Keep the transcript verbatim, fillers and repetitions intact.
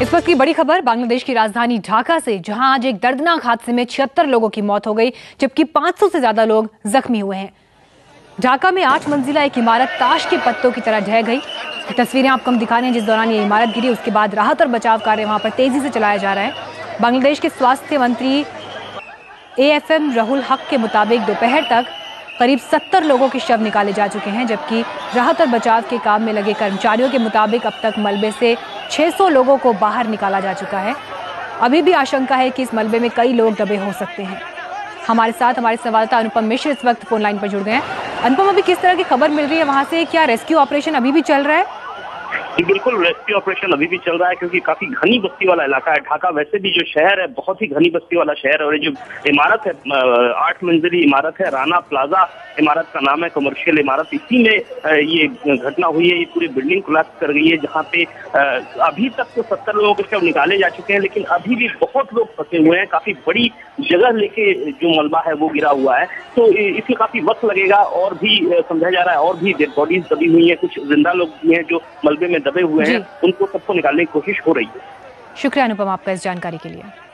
इस वक्त की बड़ी खबर बांग्लादेश की राजधानी ढाका से, जहां आज एक दर्दनाक हादसे में छिहत्तर लोगों की मौत हो गई, जबकि पाँच सौ से ज्यादा लोग जख्मी हुए हैं। ढाका में आठ मंजिला एक इमारत ताश के पत्तों की तरह ढह गई। तस्वीरें आपको हम दिखा रहे हैं जिस दौरान ये इमारत गिरी, उसके बाद राहत और बचाव कार्य वहां पर तेजी से चलाया जा रहा है। बांग्लादेश के स्वास्थ्य मंत्री ए एफ एम रहुल हक के मुताबिक दोपहर तक करीब सत्तर लोगों के शव निकाले जा चुके हैं, जबकि राहत और बचाव के काम में लगे कर्मचारियों के मुताबिक अब तक मलबे से छह सौ लोगों को बाहर निकाला जा चुका है। अभी भी आशंका है कि इस मलबे में कई लोग दबे हो सकते हैं। हमारे साथ हमारे संवाददाता अनुपम मिश्र इस वक्त फोन लाइन पर जुड़ गए हैं। अनुपम, अभी किस तरह की खबर मिल रही है वहां से? क्या रेस्क्यू ऑपरेशन अभी भी चल रहा है? बिल्कुल, रेस्क्यू ऑपरेशन अभी भी चल रहा है क्योंकि काफी घनी बस्ती वाला इलाका है ढाका। वैसे भी जो शहर है बहुत ही घनी बस्ती वाला शहर है, और ये जो इमारत है आठ मंजिली इमारत है, राना प्लाजा इमारत का नाम है, कमर्शियल इमारत। इसी में ये घटना हुई है। ये पूरी बिल्डिंग कोलैप्स कर गई है, जहाँ पे अभी तक तो सत्तर लोगों के शव निकाले जा चुके हैं, लेकिन अभी भी बहुत लोग फंसे हुए हैं। काफी बड़ी जगह लेके जो मलबा है वो गिरा हुआ है, तो इसमें काफी वक्त लगेगा। और भी समझा जा रहा है और भी डेड बॉडीज दबी हुई है, कुछ जिंदा लोग भी हैं जो मलबे में दबे हुए हैं, उनको सबको निकालने की कोशिश हो रही है। शुक्रिया अनुपम आपका इस जानकारी के लिए।